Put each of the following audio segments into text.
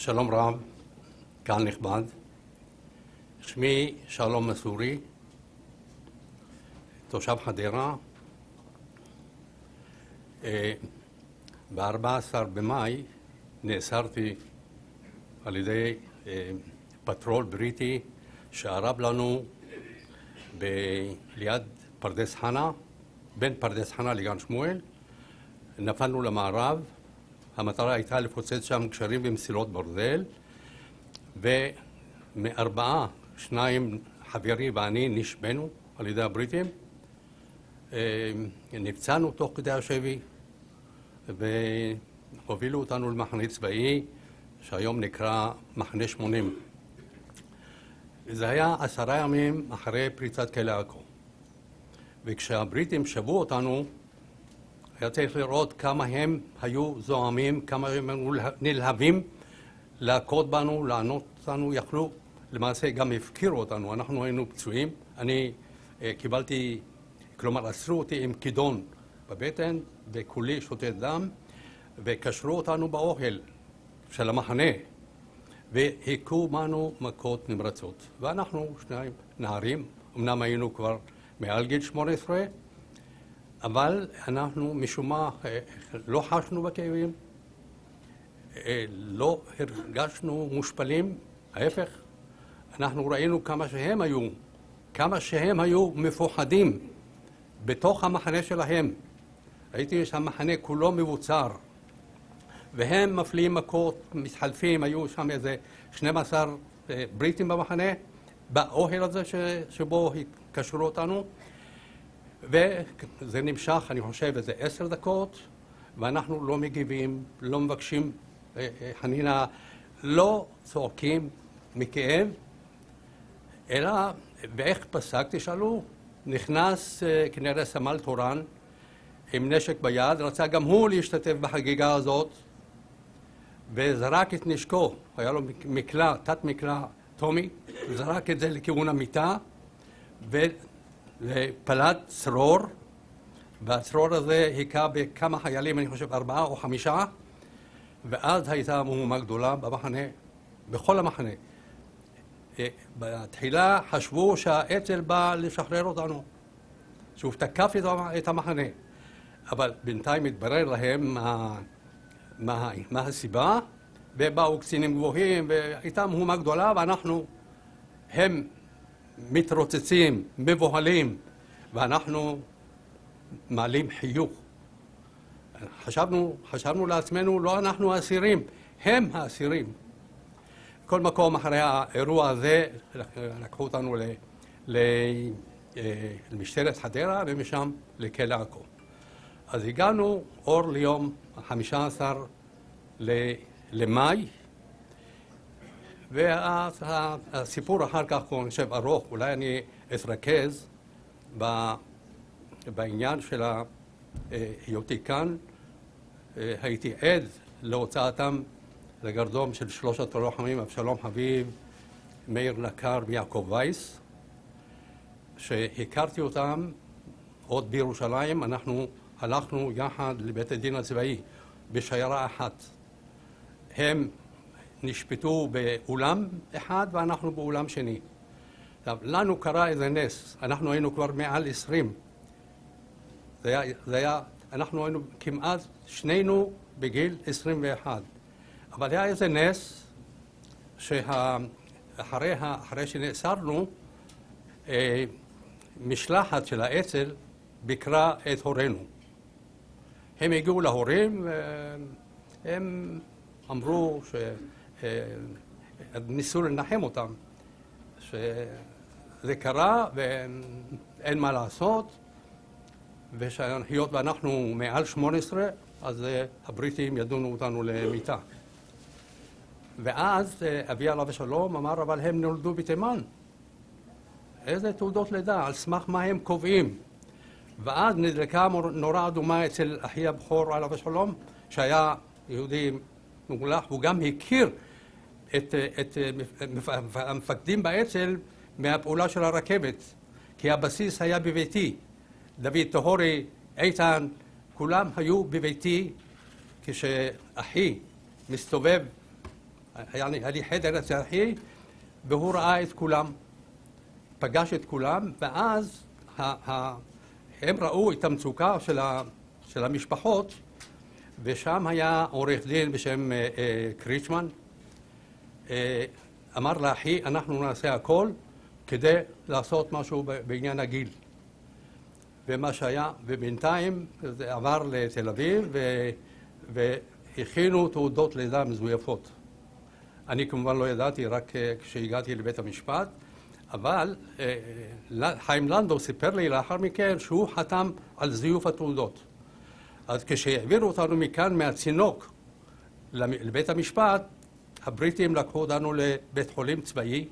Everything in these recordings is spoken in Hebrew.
שלום רב, קהל נכבד. שמי שלום מסורי, תושב חדרה. ב-14 במאי נאסרתי על ידי פטרול בריטי שערב לנו ליד פרדס חנה, בין פרדס חנה לגן שמואל. נפלנו למערב. המטרה הייתה לפוצץ שם גשרים ומסילות ברזל, ומארבעה, שניים חברי ואני נשבנו על ידי הבריטים. נפצענו תוך כדי השבי והובילו אותנו למחנה צבאי שהיום נקרא מחנה 80. זה היה 10 ימים אחרי פריצת כלא עכו, וכשהבריטים שבו אותנו היה צריך לראות כמה הם היו זועמים, כמה הם היו נלהבים להכות בנו, לענות אותנו. יכלו, למעשה גם הפקירו אותנו, אנחנו היינו פצועים. אני קיבלתי, כלומר עצרו אותי עם כידון בבטן וכולי שותת דם, וקשרו אותנו באוהל של המחנה והיכו בנו מכות נמרצות. ואנחנו שניים נערים, אמנם היינו כבר מעל גיל 18, אבל אנחנו משום מה לא חשנו בכאבים, לא הרגשנו מושפלים, ההפך. אנחנו ראינו כמה שהם היו מפוחדים בתוך המחנה שלהם. ראיתי שהמחנה כולו מבוצר, והם מפליאים מכות, מתחלפים. היו שם איזה 12 בריטים במחנה, באוהל הזה שבו קשרו אותנו. וזה נמשך, אני חושב, איזה 10 דקות, ואנחנו לא מגיבים, לא מבקשים חנינה, לא צועקים מכאב, אלא, ואיך פסק, תשאלו, נכנס כנראה סמל תורן עם נשק ביד, רצה גם הוא להשתתף בחגיגה הזאת, וזרק את נשקו, היה לו מקלע, תת מקלע, טומי, זרק את זה לכיוון המיטה, ופלט צרור, והצרור הזה היכה בכמה חיילים, אני חושב 4 או 5, ואז הייתה מהומה גדולה במחנה, בכל המחנה. בתחילה חשבו שהאצ"ל בא לשחרר אותנו, שהוא תקף את המחנה, אבל בינתיים התברר להם מה הסיבה, ובאו קצינים גבוהים, והייתה מהומה גדולה, הם מתרוצצים, מבוהלים, ואנחנו מעלים חיוך. חשבנו לעצמנו, לא אנחנו האסירים, הם האסירים. כל מקום אחרי האירוע הזה לקחו אותנו למשטרת חדרה, ומשם לכלא עכו. אז הגענו אור ליום 15 למאי, והסיפור אחר כך הוא נחשב ארוך. אולי אני אתרכז בעניין של היותי כאן. הייתי עד להוצאתם לגרדום של 3 הלוחמים, אבשלום חביב, מאיר לקר ויעקב וייס, שהכרתי אותם עוד בירושלים. אנחנו הלכנו יחד לבית הדין הצבאי בשיירה אחת. הם נשפטו באולם אחד ואנחנו באולם שני. לנו קרה איזה נס, אנחנו היינו כבר מעל 20. אנחנו היינו כמעט שנינו בגיל 21. אבל היה איזה נס אחרי שנאסרנו, משלחת של האצ"ל ביקרה את הורינו. הם הגיעו להורים והם אמרו ניסו לנחם אותם, שזה קרה ואין מה לעשות, והיות ואנחנו מעל 18, אז הבריטים ידונו אותנו למיטה. ואז אבי עליו השלום אמר, אבל הם נולדו בתימן. איזה תעודות לידה, על סמך מה הם קובעים? ואז נדלקה נורה אדומה אצל אחי הבכור עליו השלום, שהיה יהודי מגולח, הוא גם הכיר את המפקדים באצ"ל מהפעולה של הרכבת, כי הבסיס היה בביתי. דוד טהורי, איתן, כולם היו בביתי כשאחי מסתובב היה לי חדר אצל אחי, והוא ראה את כולם, פגש את כולם, ואז הם ראו את המצוקה של המשפחות, ושם היה עורך דין בשם קריצ'מן, אמר לאחי, אנחנו נעשה הכל כדי לעשות משהו בעניין הגיל. ומה שהיה, ובינתיים זה עבר לתל אביב, והכינו תעודות לידה מזויפות. אני כמובן לא ידעתי, רק כשהגעתי לבית המשפט, אבל חיים לנדאו סיפר לי לאחר מכן שהוא חתם על זיוף התעודות. אז כשהעבירו אותנו מכאן מהצינוק לבית המשפט, הבריטים לקחו אותנו לבית חולים צבאי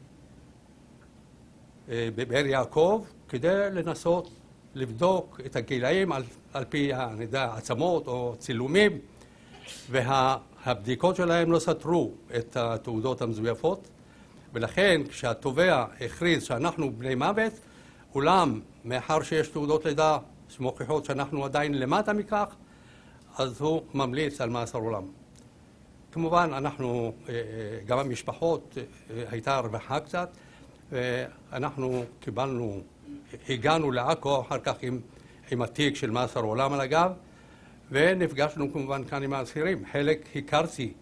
בבאר יעקב, כדי לנסות לבדוק את הגילאים על פי עצמות או צילומים, והבדיקות שלהם לא סתרו את התעודות המזויפות, ולכן כשהתובע הכריז שאנחנו בני מוות, אולם מאחר שיש תעודות לידה שמוכיחות שאנחנו עדיין למטה מכך, אז הוא ממליץ על מאסר עולם. כמובן, אנחנו, גם המשפחות, הייתה רווחה קצת, ואנחנו הגענו לעכו אחר כך עם התיק של מאסר עולם על הגב, ונפגשנו כמובן כאן עם האסירים. חלק הכרתי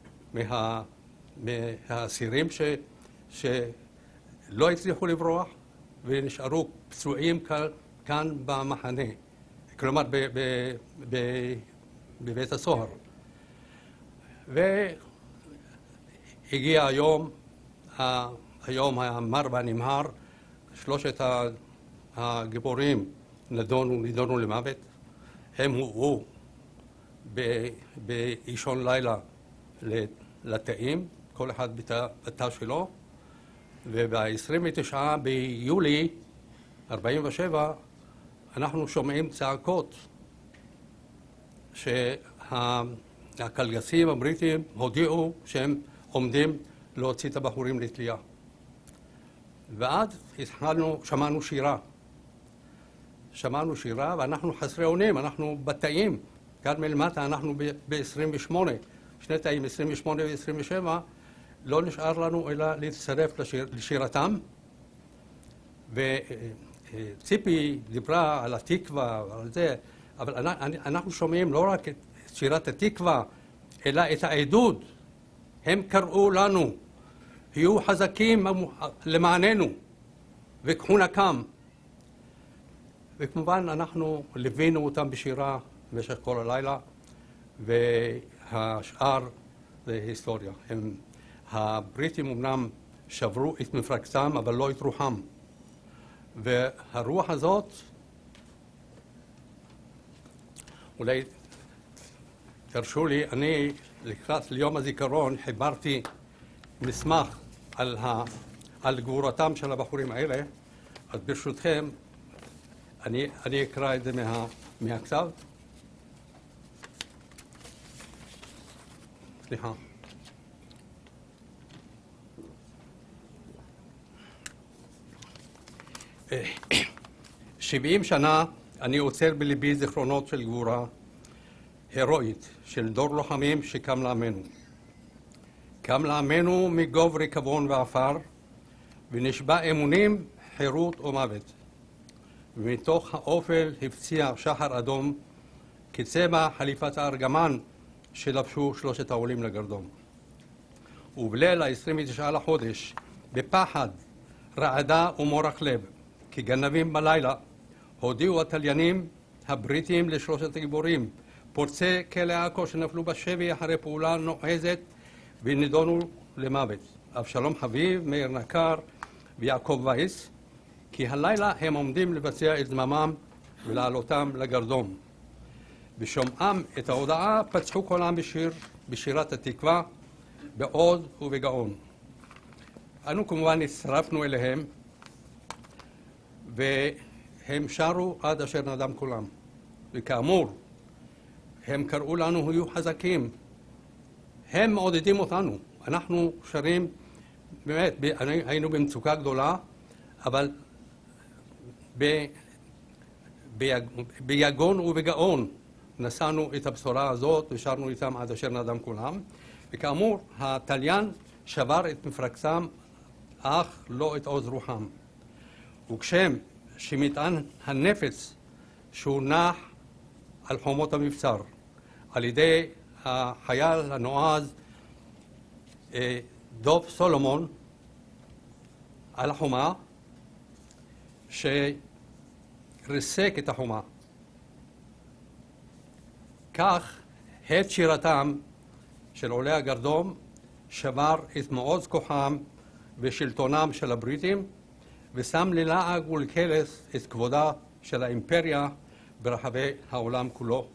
מהאסירים שלא הצליחו לברוח ונשארו פצועים כאן במחנה, כלומר בבית הסוהר. והגיע היום המר והנמהר, שלושת הגיבורים נידונו למוות. הם הובאו באישון לילה לתאים, כל אחד בתא שלו, וב-29 ביולי 47 אנחנו שומעים צעקות שהקלגסים הבריטים הודיעו שהם עומדים להוציא את הבחורים לתלייה. ואז שמענו שירה, ואנחנו חסרי אונים, אנחנו בתאים, כאן מלמטה אנחנו ב-28, שני תאים 28 ו-27, לא נשאר לנו אלא להצטרף לשירתם. וציפי דיברה על התקווה ועל זה, אבל אנחנו שומעים לא רק את שירת התקווה, אלא את העדות. הם קראו לנו, היו חזקים למעננו, וקחו נקם. וכמובן אנחנו ליווינו אותם בשירה במשך כל הלילה, והשאר זה היסטוריה. הבריטים אמנם שברו את מפרקתם, אבל לא את רוחם. והרוח הזאת, אולי תרשו לי, אני לקראת ליום הזיכרון חיברתי מסמך על גבורתם של הבחורים האלה, אז ברשותכם אני אקרא את זה מהכתב. סליחה. 70 שנה אני עוצר בליבי זיכרונות של גבורה הירואית של דור לוחמים שקם לעמנו. קם לעמנו מגוב ריקבון ועפר, ונשבע אמונים חירות או מוות. ומתוך האופל הפציע שחר אדום כצבע חליפת הארגמן שלבשו שלושת העולים לגרדום. ובליל ה-29 לחודש, בפחד, רעדה ומורך לב, כגנבים בלילה, הודיעו התליינים הבריטים לשלושת הגיבורים, פורצי כלא עכו שנפלו בשבי אחרי פעולה נועזת ונידונו למוות. אבשלום חביב, מאיר נקר ויעקב וייס, כי הלילה הם עומדים לבצע את זממם ולעלותם לגרדום. בשומעם את ההודעה פצחו כולם בשירת התקווה, בעוד ובגאון. אנו כמובן הצטרפנו אליהם, והם שרו עד אשר נדם קולם. וכאמור, הם קראו לנו היו חזקים. הם מעודדים אותנו. אנחנו שרים, באמת, היינו במצוקה גדולה, אבל ביגון ובגאון נשאנו את הבשורה הזאת ושרנו איתם עד אשר נדם כולם. וכאמור, התליין שבר את מפרקסם, אך לא את עוז רוחם. וכשם שמטען הנפץ שהונח על חומות המבצר על ידי החייל הנועז דוב סולומון על החומה, שריסק את החומה. כך הד שירתם של עולי הגרדום שבר את מעוז כוחם ושלטונם של הבריטים, ושם ללעג ולקלס את כבודה של האימפריה ברחבי העולם כולו.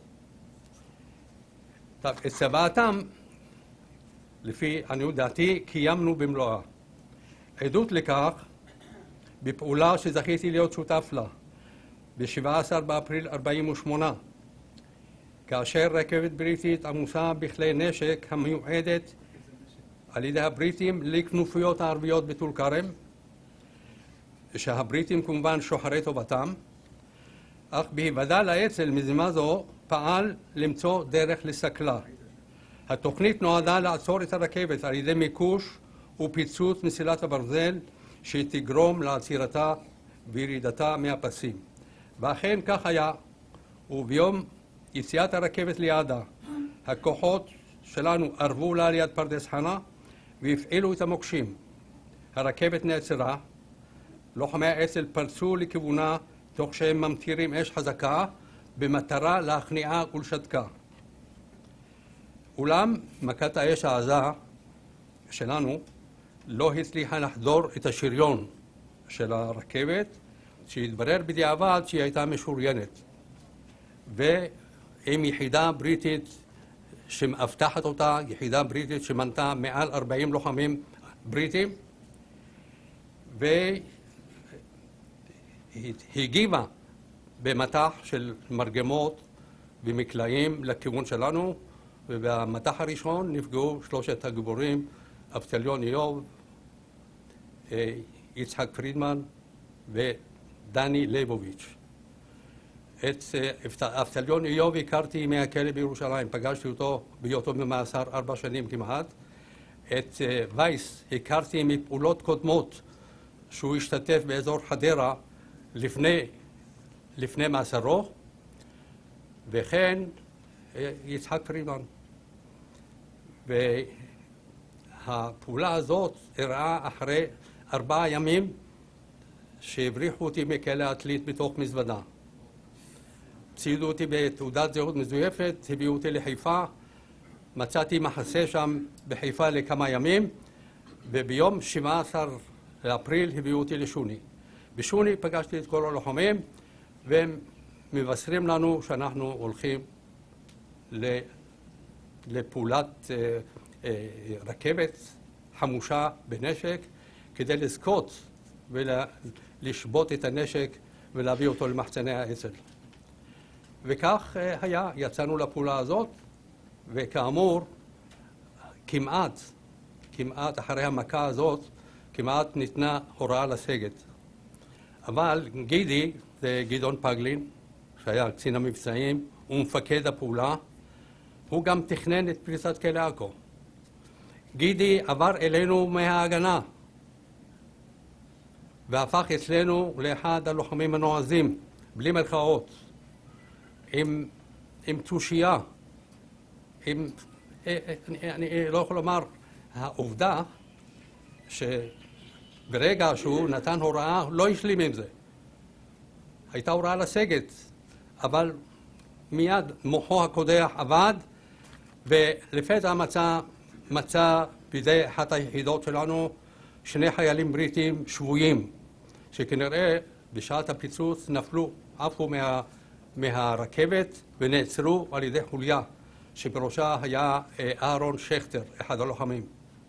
את צוואתם, לפי עניות דעתי, קיימנו במלואה. עדות לכך, בפעולה שזכיתי להיות שותף לה, ב-17 באפריל 48, כאשר רכבת בריטית עמוסה בכלי נשק המיועדת על ידי הבריטים לכנופיות הערביות בטול כרם, שהבריטים כמובן שוחרי טובתם, אך בהיוודע לאצ"ל מזימה זו פעל למצוא דרך לסכלה. התוכנית נועדה לעצור את הרכבת על ידי מיקוש ופיצוץ מסילת הברזל שתגרום לעצירתה וירידתה מהפסים. ואכן כך היה, וביום יציאת הרכבת ליעדה, הכוחות שלנו ערבו לה ליד פרדס חנה והפעילו את המוקשים. הרכבת נעצרה, לוחמי האצ"ל פרצו לכיוונה תוך שהם ממטירים אש חזקה במטרה להכניעה ולשתקה. אולם מכת האש העזה שלנו לא הצליחה לחדור את השריון של הרכבת, שהתברר בדיעבד שהיא הייתה משוריינת. ועם יחידה בריטית שמאבטחת אותה, יחידה בריטית שמנתה מעל 40 לוחמים בריטים, והגיבה במטח של מרגמות ומקלעים לכיוון שלנו, ובמטח הראשון נפגעו שלושת הגיבורים, אבטליון איוב, יצחק פרידמן ודני ליבוביץ'. את אבטליון איוב הכרתי מהכלא בירושלים, פגשתי אותו בהיותו במאסר 4 שנים כמעט. את וייס הכרתי מפעולות קודמות שהוא השתתף באזור חדרה לפני מאסרו, וכן יצחק פרידמן. והפעולה הזאת אירעה אחרי 4 ימים שהבריחו אותי מכלא עתלית בתוך מזוודה. ציידו אותי בתעודת זהות מזויפת, הביאו אותי לחיפה, מצאתי מחסה שם בחיפה לכמה ימים, וביום 17 לאפריל הביאו אותי לשוני. בשוני פגשתי את כל הלוחמים, והם מבשרים לנו שאנחנו הולכים לפעולת רכבת חמושה בנשק, כדי לזכות ולשבות את הנשק ולהביא אותו למחצני האצ"ל. וכך היה, יצאנו לפעולה הזאת, וכאמור, כמעט אחרי המכה הזאת, כמעט ניתנה הוראה לסגת. אבל גידי, זה גדעון פגלין, שהיה קצין המבצעים ומפקד הפעולה, הוא גם תכנן את פריצת כלא עכו. גידי עבר אלינו מההגנה, והפך אצלנו לאחד הלוחמים הנועזים, בלי מרכאות, עם תושייה. אני לא יכול לומר, העובדה שברגע שהוא נתן הוראה, לא השלים עם זה. הייתה הוראה לסגת, אבל מיד מוחו הקודח עבד, ולפתע מצא בידי אחת היחידות שלנו 2 חיילים בריטים שבויים, שכנראה בשעת הפיצוץ עפו מהרכבת ונעצרו על ידי חוליה, שבראשה היה אהרון שכטר, אחד הלוחמים.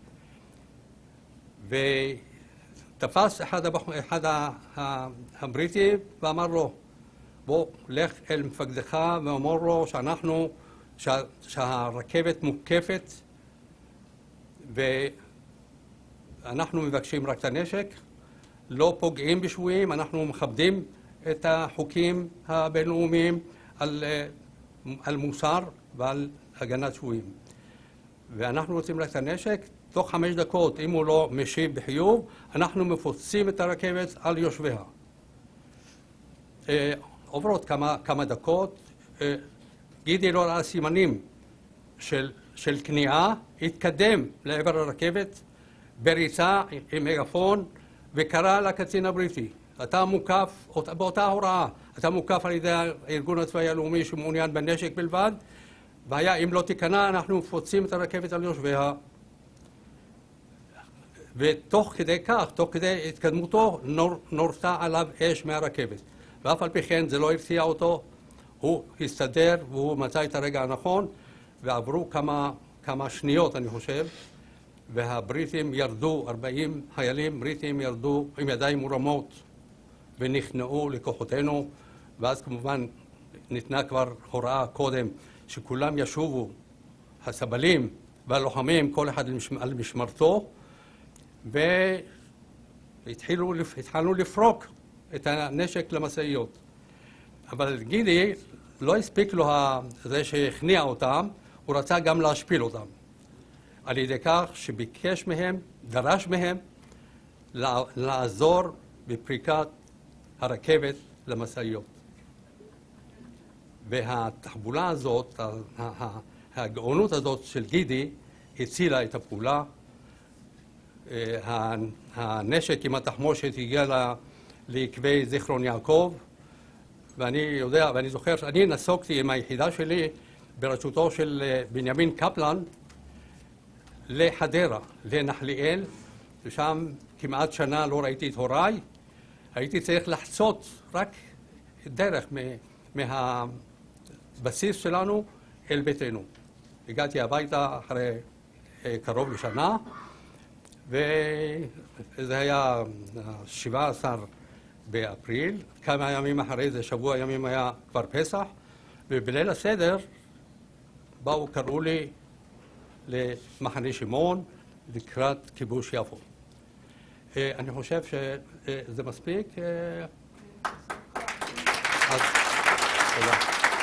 ותפס אחד הבריטים ואמר לו, בוא, לך אל מפקדך ואמר לו שהרכבת מוקפת ואנחנו מבקשים רק את הנשק, לא פוגעים בשבויים, אנחנו מכבדים את החוקים הבינלאומיים על מוסר ועל הגנת שבויים. ואנחנו רוצים ללכת הנשק, תוך 5 דקות, אם הוא לא משיב בחיוב, אנחנו מפוצים את הרכבת על יושביה. עוברות כמה דקות, גידי לא ראה סימנים של כניעה, התקדם לעבר הרכבת בריצה עם מגפון וקרא לקצין הבריטי, אתה מוקף, באותה הוראה, אתה מוקף על ידי הארגון הצבאי הלאומי שמעוניין בנשק בלבד, והיה אם לא תיכנע אנחנו מפוצים את הרכבת על יושביה. ותוך כדי כך, תוך כדי התקדמותו, נורתה עליו אש מהרכבת. ואף על פי כן זה לא הרתיע אותו, הוא הסתדר והוא מצא את הרגע הנכון, ועברו כמה שניות אני חושב, והבריטים ירדו, 40 חיילים בריטים ירדו עם ידיים מורמות ונכנעו לכוחותינו, ואז כמובן ניתנה כבר הוראה קודם שכולם ישובו, הסבלים והלוחמים, כל אחד על משמרתו, והתחלנו לפרוק את הנשק למשאיות. אבל גידי לא הספיק לו זה שהכניע אותם, הוא רצה גם להשפיל אותם. על ידי כך שביקש מהם, דרש מהם, לעזור בפריקת הרכבת למשאיות. והתחבולה הזאת, הגאונות הזאת של גידי, הצילה את הפעולה. הנשק עם התחמושת הגיע לעקבי זיכרון יעקב, ואני יודע, ואני זוכר שאני נסוגתי עם היחידה שלי בראשותו של בנימין קפלן לחדרה, לנחליאל, ושם כמעט שנה לא ראיתי את הוריי. הייתי צריך לחצות רק דרך מהבסיס שלנו אל ביתנו. הגעתי הביתה אחרי קרוב לשנה, וזה היה 17 באפריל, כמה ימים אחרי זה, שבוע ימים היה כבר פסח, ובליל הסדר באו, קראו לי למחנה שמעון לקראת כיבוש יפו. אני חושב שזה מספיק. אז תודה.